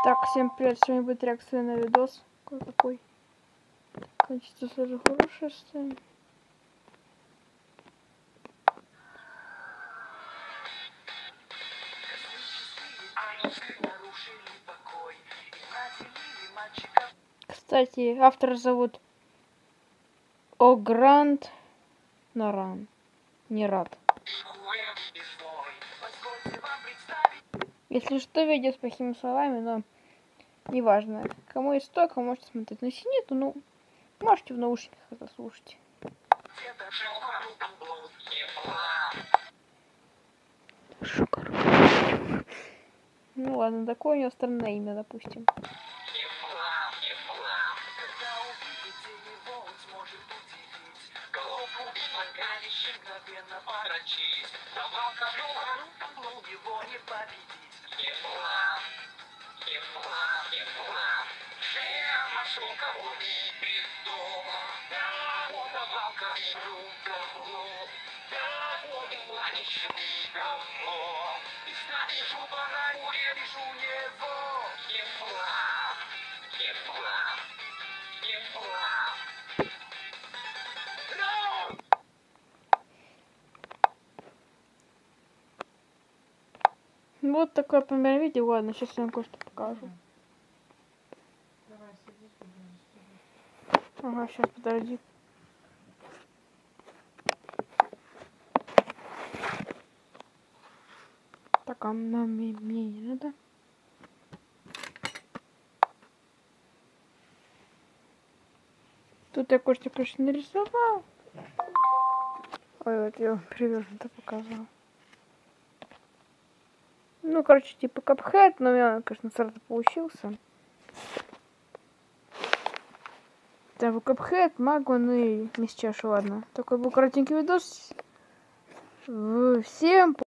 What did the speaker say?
Так, всем привет, сегодня будет реакция на видос. Какой? Качество тоже хорошее стоит. Кстати, автора зовут Огранд Наран. Не рад. Если что, видео с плохими словами, но неважно. Кому есть то, кому можете смотреть. Но если нет, ну, можете в наушниках это слушать. Ну ладно, такое у него странное имя, допустим. Вот такое пример видео. Ладно, сейчас я вам кое-что покажу. Ага, сейчас подожди. Так, а мне не надо. Тут я кое-что, конечно, нарисовал. Ой, вот я приверженно-то показал. Ну, короче, типа капхэт, но у меня, конечно, сразу получился. Там капхэт, магон и мисчаш, ладно. Такой был коротенький видос. Всем